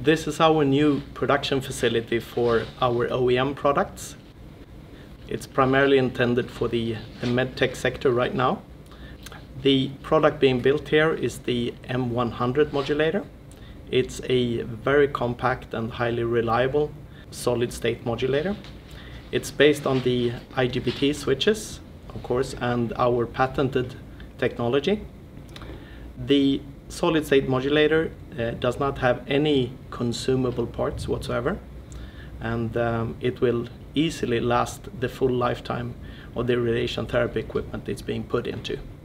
This is our new production facility for our OEM products. It's primarily intended for the Medtech sector right now. The product being built here is the M100 modulator. It's a very compact and highly reliable solid-state modulator. It's based on the IGBT switches, of course, and our patented technology. The solid-state modulator does not have any consumable parts whatsoever, and it will easily last the full lifetime of the radiation therapy equipment it's being put into.